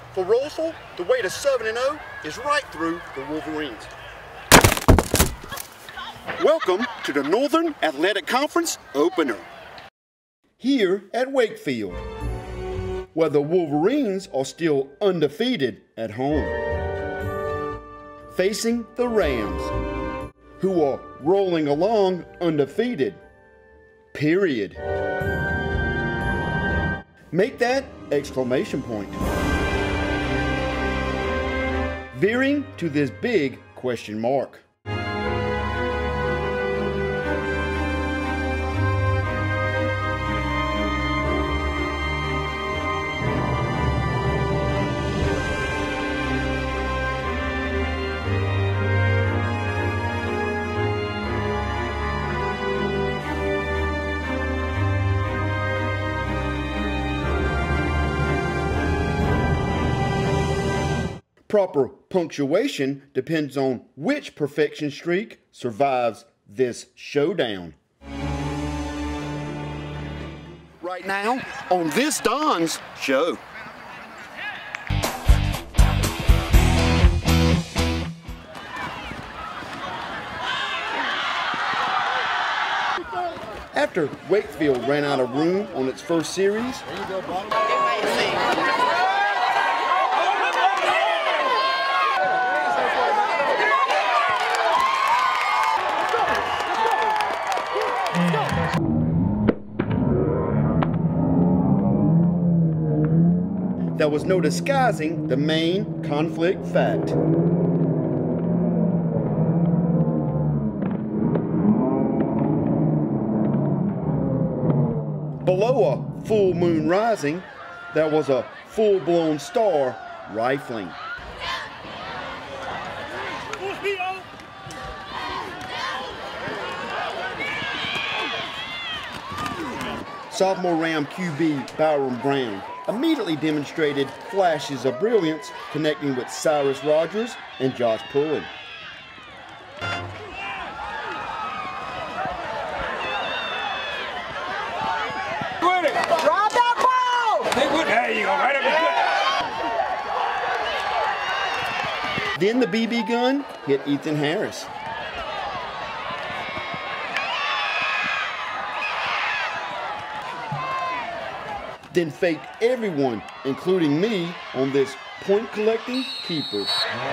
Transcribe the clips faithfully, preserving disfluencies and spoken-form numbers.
For Rolesville, the way to seven and oh is right through the Wolverines. Welcome to the Northern Athletic Conference opener. Here at Wakefield, where the Wolverines are still undefeated at home, facing the Rams, who are rolling along undefeated, period. Make that exclamation point. Veering to this big question mark. Proper punctuation depends on which perfection streak survives this showdown. Right now, on this Don's show. After Wakefield ran out of room on its first series, there was no disguising the main conflict fact. Below a full moon rising, there was a full-blown star rifling. Sophomore Ram Q B Byron Brown immediately demonstrated flashes of brilliance connecting with Cyrus Rogers and Josh Pullen. Drop that ball! There you go, right up the good. Then the B B gun hit Ethan Harris. Then faked everyone, including me, on this point-collecting keeper.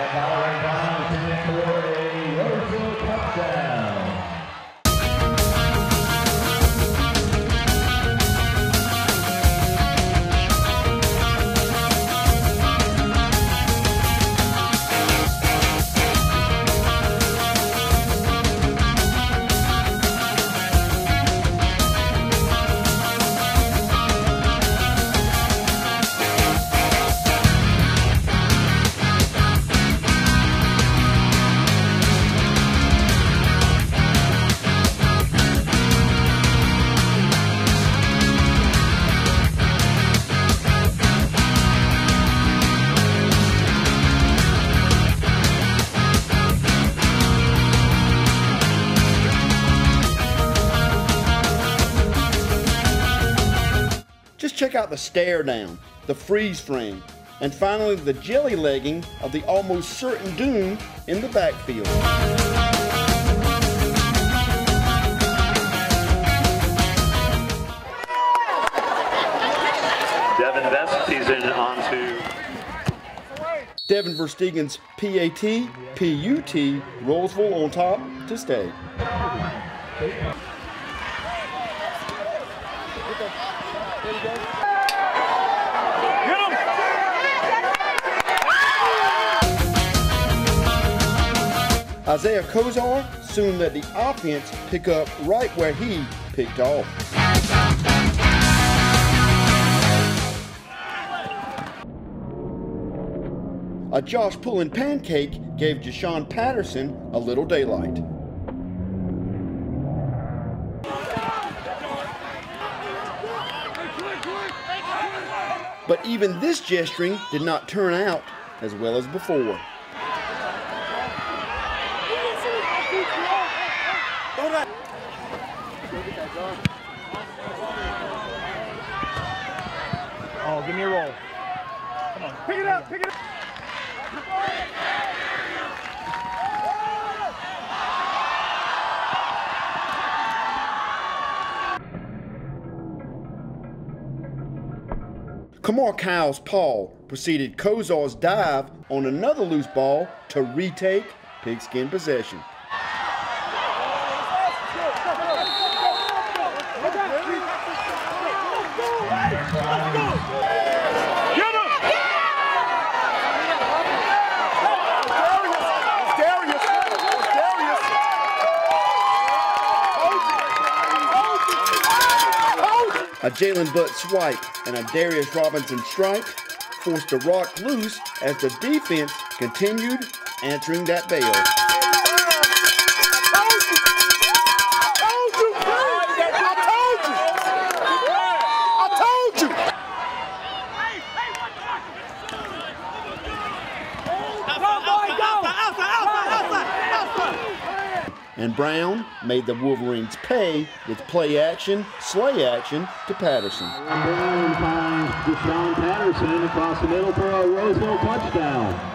Just check out the stare down, the freeze frame, and finally the jelly legging of the almost certain doom in the backfield. Devin Vestisen on to Devin Verstegen's P A T, P U T, Rolesville on top to stay. Isaiah Kozar soon let the offense pick up right where he picked off. A Josh Pullen pancake gave Jashawn Patterson a little daylight. But even this gesturing did not turn out as well as before. Oh, give me a roll. Come on. Pick it up, pick it up. Kamar Cowell's paw preceded Kozar's dive on another loose ball to retake pigskin possession. A Jalen Butt swipe and a Darius Robinson strike forced the rock loose as the defense continued answering that bell. And Brown made the Wolverines pay with play action, slay action to Patterson. Brown finds Deshaun Patterson across the middle for a Roseville touchdown.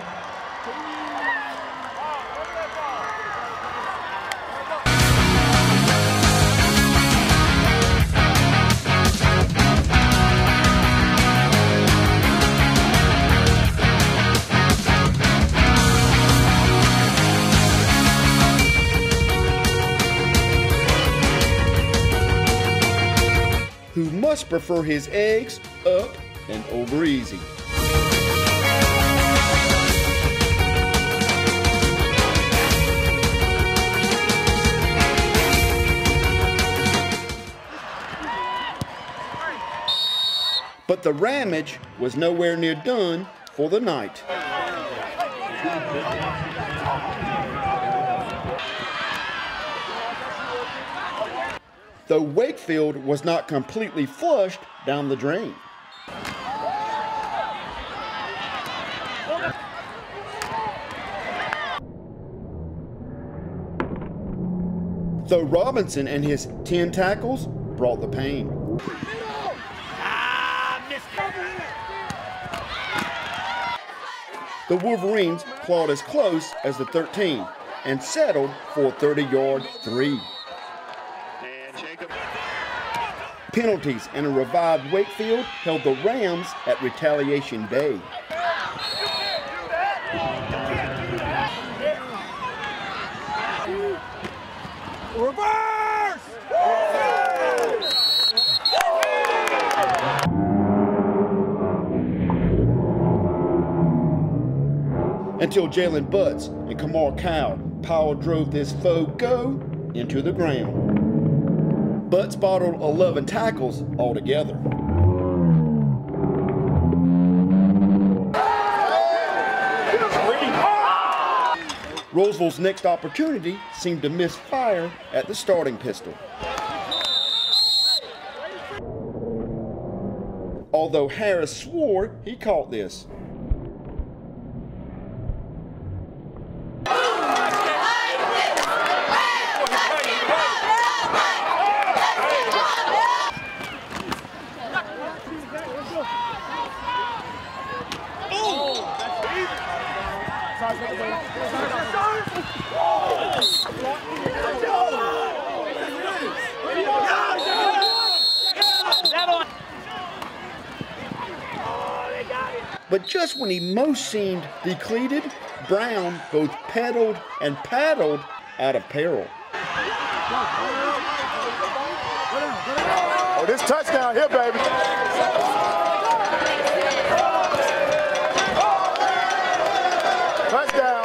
Who must prefer his eggs up and over easy. But the ramage was nowhere near done for the night. Though Wakefield was not completely flushed down the drain. Though Robinson and his ten tackles brought the pain. The Wolverines clawed as close as the thirteen and settled for a thirty-yard three. Penalties and a revived Wakefield held the Rams at Retaliation Bay. Reverse! Until Jalen Butts and Kamar Cowell power drove this faux go into the ground. Butts bottled eleven tackles altogether. Roseville's next opportunity seemed to miss fire at the starting pistol. Although Harris swore he caught this. But just when he most seemed depleted, Brown both pedaled and paddled out of peril. Oh, this touchdown here, baby. Touchdown.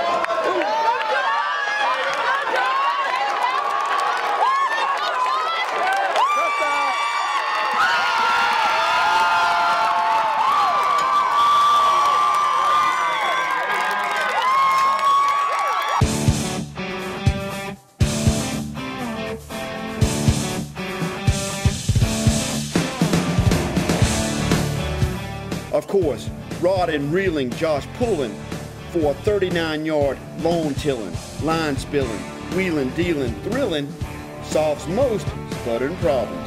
Of course, rod and reeling Josh Pullen for a thirty-nine-yard lawn tilling, line spilling, wheeling, dealing, thrilling solves most sputtering problems.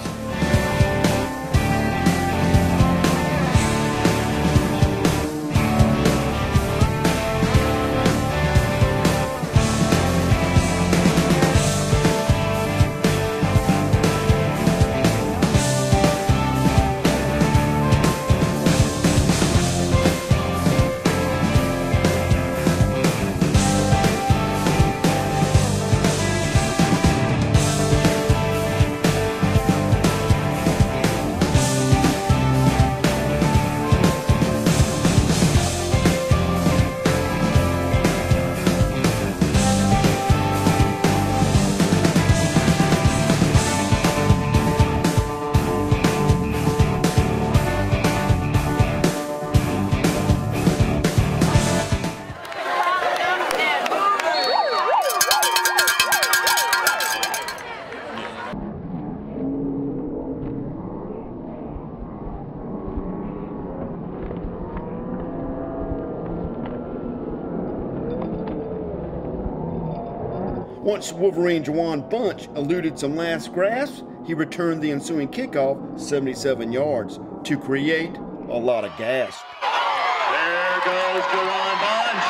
Once Wolverine Jawan Bunch eluded some last grasps, he returned the ensuing kickoff seventy-seven yards to create a lot of gas. There goes Jawan Bunch.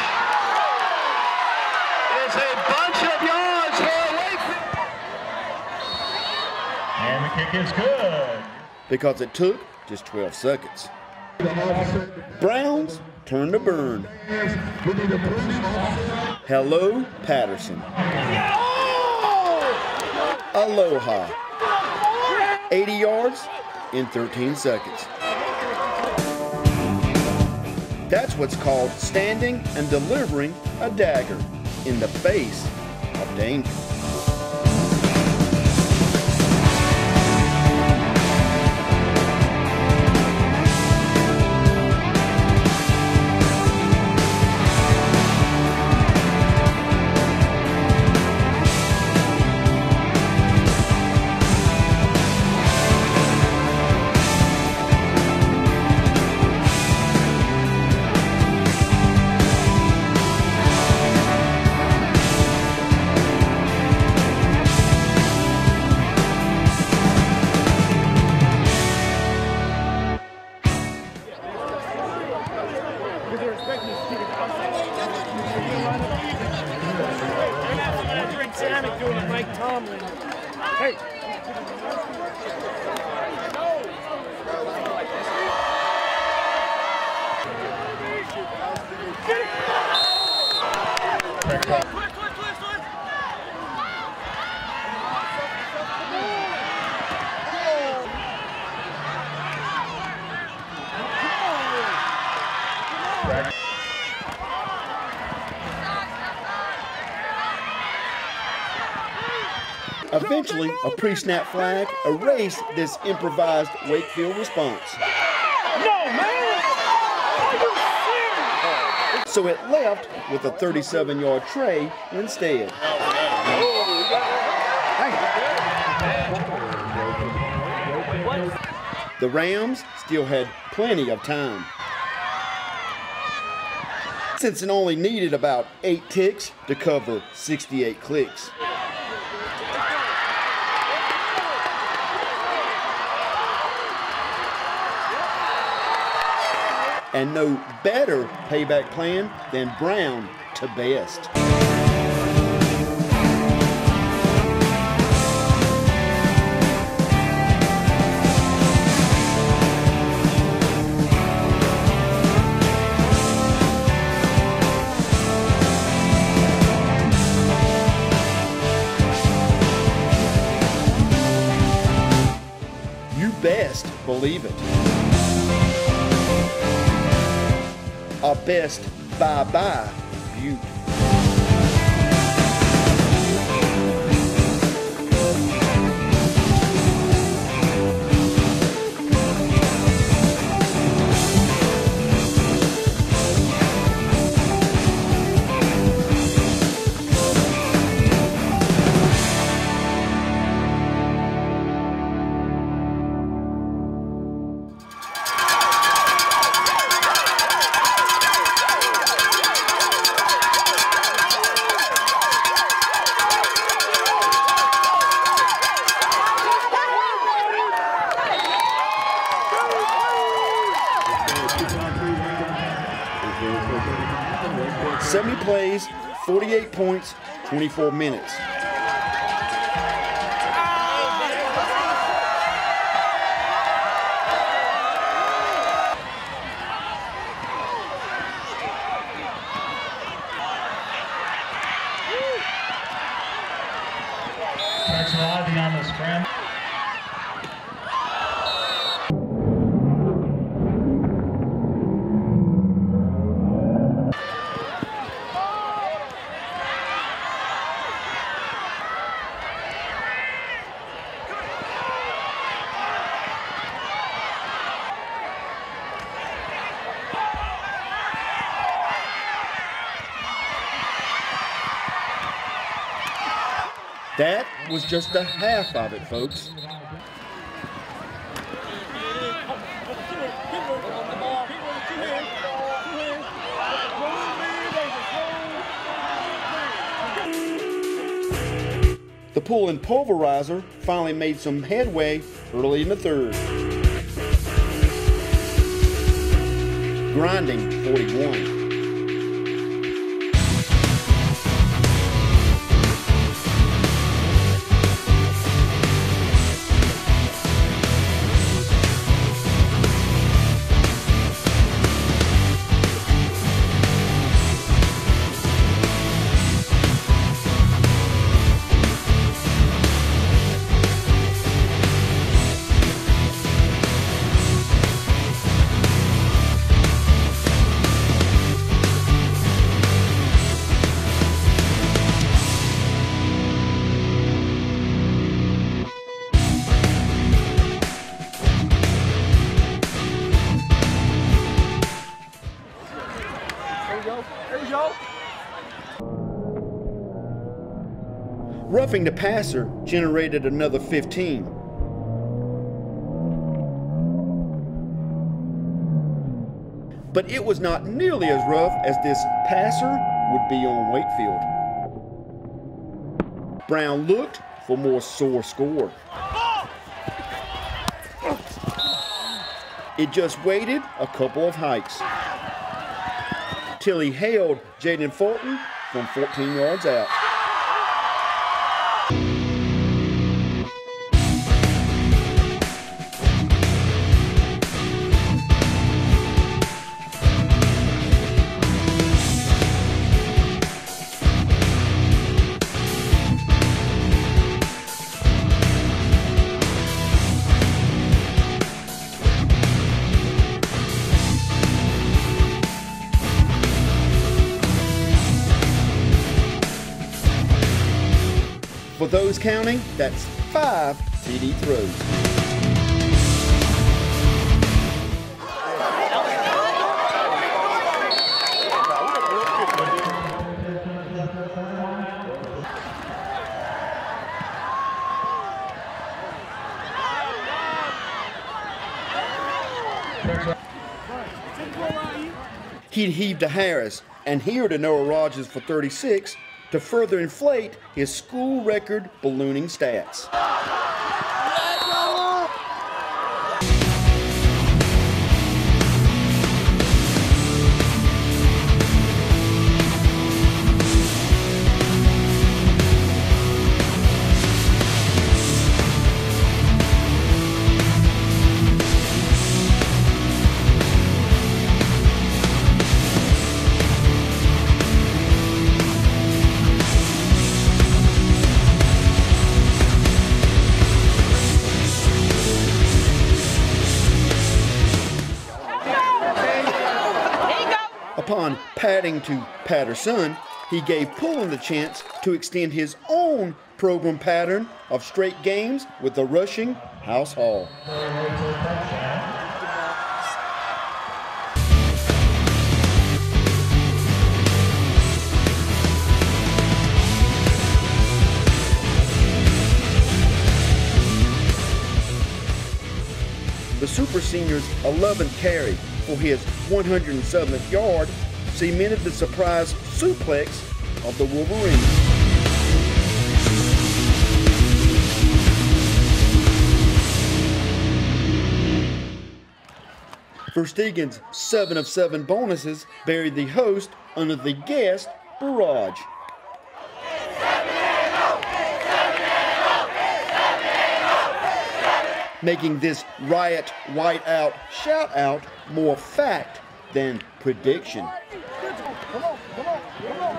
It's a bunch of yards for Wakefield. And the kick is good. Because it took just twelve seconds. Browns turn to burn. Hello, Patterson. Aloha. eighty yards in thirteen seconds. That's what's called standing and delivering a dagger in the face of danger. Doing it, Mike Tomlin. Hey. Eventually, a pre-snap flag erased this improvised Wakefield response. No, man! Are you serious? So it left with a thirty-seven yard tray instead. The Rams still had plenty of time, since it only needed about eight ticks to cover sixty-eight clicks. And no better payback plan than Brown to best. You best believe it. A best bye-bye beaut. seventy plays, forty-eight points, twenty-four minutes. Jackson Ivy on the scramble. That was just a half of it, folks. The pull-in pulverizer finally made some headway early in the third. Grinding forty-one. Roughing the passer generated another fifteen. But it was not nearly as rough as this passer would be on Wakefield. Brown looked for more sore score. It just waited a couple of hikes till he hailed Jaden Fulton from fourteen yards out. For those counting, that's five T D throws. He'd heave to Harris and here to Noah Rogers for thirty-six to further inflate his school record ballooning stats. Upon padding to Patterson, he gave Pullen the chance to extend his own program pattern of straight games with the rushing House Hall. The Super Senior's eleventh carry for his one hundred seventh yard cemented the surprise suplex of the Wolverines. Versteegen's seven of seven bonuses buried the host under the guest barrage. Making this riot, whiteout, shout-out more fact than prediction. Come on, come on, come on.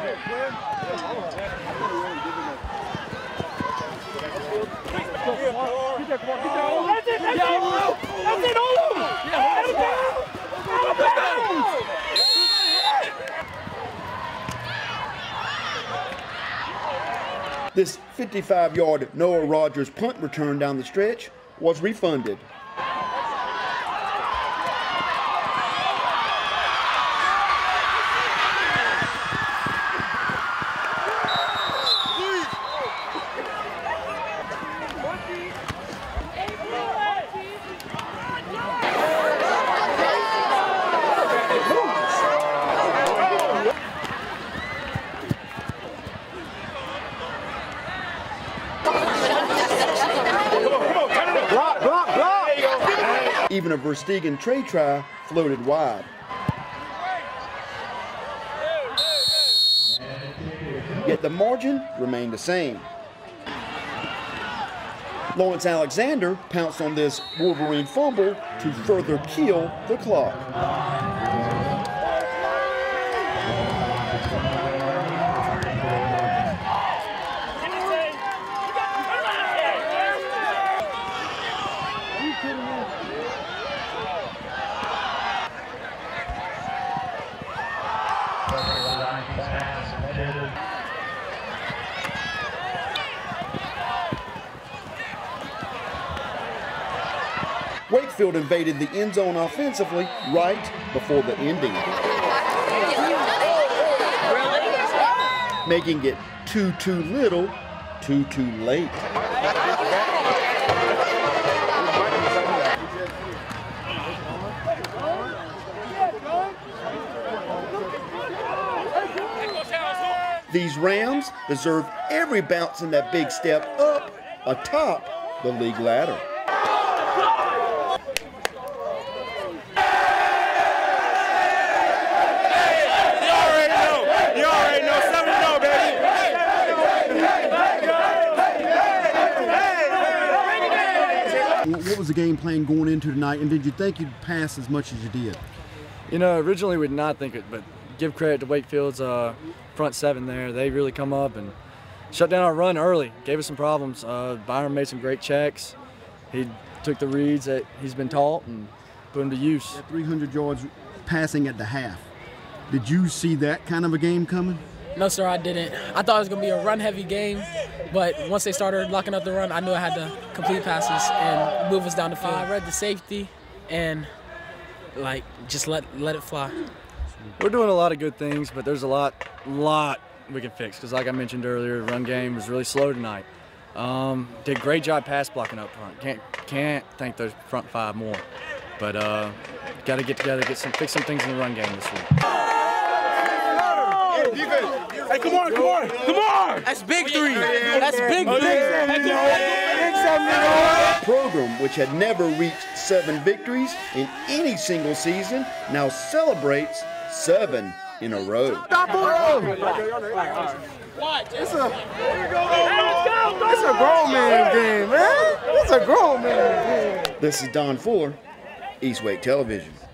That's it, that's it! That's it, all over! Out of bounds! Out of bounds! This fifty-five yard Noah Rogers punt return down the stretch was refunded. a Verstegen tray try floated wide. Yet the margin remained the same. Lawrence Alexander pounced on this Wolverine fumble to further kill the clock. Wakefield invaded the end zone offensively right before the ending, making it too, too little, too, too late. These Rams deserve every bounce in that big step up atop the league ladder. What was the game plan going into tonight, and did you think you'd pass as much as you did? You know, originally we did not think it, but give credit to Wakefield's uh, front seven there. They really come up and shut down our run early, gave us some problems. Uh, Byron made some great checks. He took the reads that he's been taught and put them to use. Yeah, three hundred yards passing at the half. Did you see that kind of a game coming? No, sir, I didn't. I thought it was going to be a run-heavy game, but once they started locking up the run, I knew I had to complete passes and move us down the field. I read the safety and, like, just let let it fly. We're doing a lot of good things, but there's a lot, lot we can fix. Because, like I mentioned earlier, the run game was really slow tonight. Um, did a great job pass blocking up front. Can't can't thank those front five more. But uh, got to get together, get some fix some things in the run game this week. Hey, come on, come on, come on! That's big three. That's big three. A program which had never reached seven victories in any single season now celebrates seven in a row. It's a, it's a grown man game, man. It's a grown man game. This is Don Fuller, East Wake Television.